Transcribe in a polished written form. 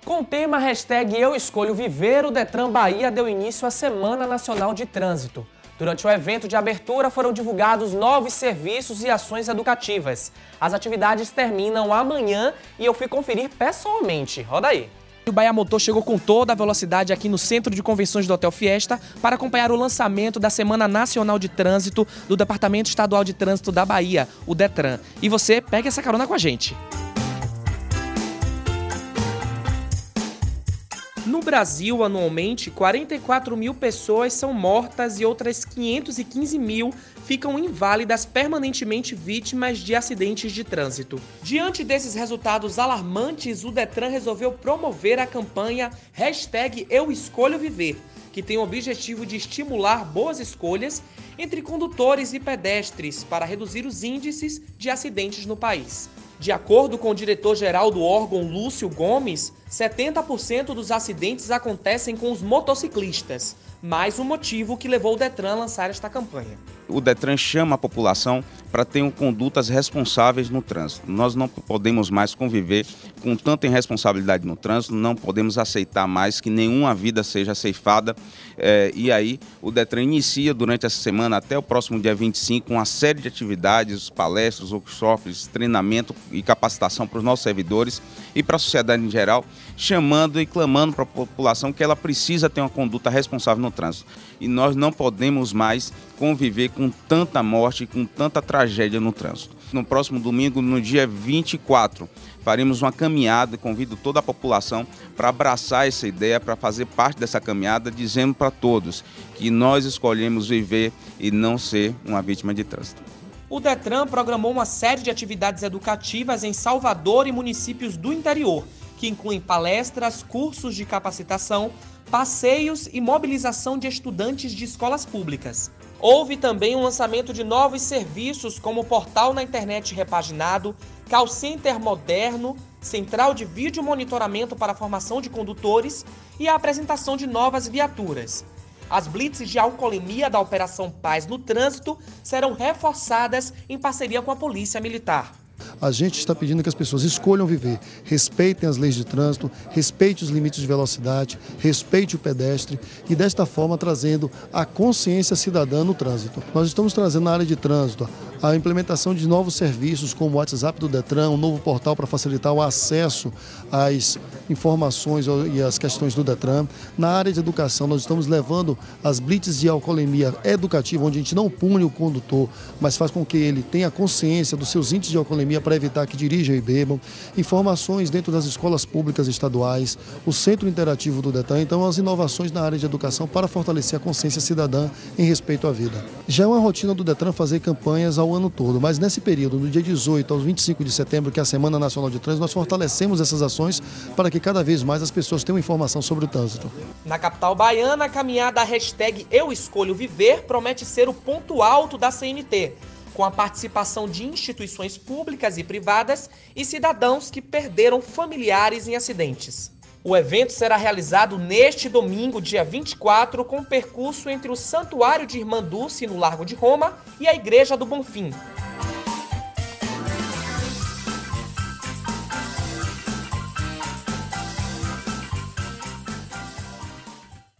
Com o tema hashtag Eu Escolho Viver, o Detran Bahia deu início à Semana Nacional de Trânsito. Durante o evento de abertura foram divulgados novos serviços e ações educativas. As atividades terminam amanhã e eu fui conferir pessoalmente. Roda aí. O Bahia Motor chegou com toda a velocidade aqui no Centro de Convenções do Hotel Fiesta para acompanhar o lançamento da Semana Nacional de Trânsito do Departamento Estadual de Trânsito da Bahia, o Detran. E você, pegue essa carona com a gente. No Brasil, anualmente, 44 mil pessoas são mortas e outras 515 mil ficam inválidas permanentemente vítimas de acidentes de trânsito. Diante desses resultados alarmantes, o Detran resolveu promover a campanha hashtag Eu Escolho Viver, que tem o objetivo de estimular boas escolhas entre condutores e pedestres para reduzir os índices de acidentes no país. De acordo com o diretor-geral do órgão, Lúcio Gomes, 70% dos acidentes acontecem com os motociclistas, mais um motivo que levou o Detran a lançar esta campanha. O Detran chama a população para ter condutas responsáveis no trânsito. Nós não podemos mais conviver com tanta irresponsabilidade no trânsito, não podemos aceitar mais que nenhuma vida seja ceifada. E aí o Detran inicia durante essa semana até o próximo dia 25 uma série de atividades, palestras, workshops, treinamento e capacitação para os nossos servidores e para a sociedade em geral, chamando e clamando para a população que ela precisa ter uma conduta responsável no trânsito. E nós não podemos mais conviver com tanta morte, com tanta tragédia no trânsito. No próximo domingo, no dia 24, faremos uma caminhada, convido toda a população para abraçar essa ideia, para fazer parte dessa caminhada, dizendo para todos que nós escolhemos viver e não ser uma vítima de trânsito. O Detran programou uma série de atividades educativas em Salvador e municípios do interior, que incluem palestras, cursos de capacitação, passeios e mobilização de estudantes de escolas públicas. Houve também um lançamento de novos serviços como portal na internet repaginado, call center moderno, central de vídeo monitoramento para a formação de condutores e a apresentação de novas viaturas. As blitzes de alcoolemia da Operação Paz no Trânsito serão reforçadas em parceria com a Polícia Militar. A gente está pedindo que as pessoas escolham viver, respeitem as leis de trânsito, respeitem os limites de velocidade, respeite o pedestre e desta forma trazendo a consciência cidadã no trânsito. Nós estamos trazendo na área de trânsito a implementação de novos serviços como o WhatsApp do Detran, um novo portal para facilitar o acesso às informações e às questões do Detran. Na área de educação, nós estamos levando as blitzes de alcoolemia educativa, onde a gente não pune o condutor, mas faz com que ele tenha consciência dos seus índices de alcoolemia para evitar que dirijam e bebam. Informações dentro das escolas públicas estaduais, o centro interativo do Detran. Então, as inovações na área de educação para fortalecer a consciência cidadã em respeito à vida. Já é uma rotina do Detran fazer campanhas ao ano todo, mas nesse período, do dia 18 ao 25 de setembro, que é a Semana Nacional de Trânsito, nós fortalecemos essas ações para que cada vez mais as pessoas tenham informação sobre o trânsito. Na capital baiana, a caminhada hashtag Eu Escolho Viver promete ser o ponto alto da CNT, com a participação de instituições públicas e privadas e cidadãos que perderam familiares em acidentes. O evento será realizado neste domingo, dia 24, com percurso entre o Santuário de Irmã Dulce, no Largo de Roma, e a Igreja do Bonfim.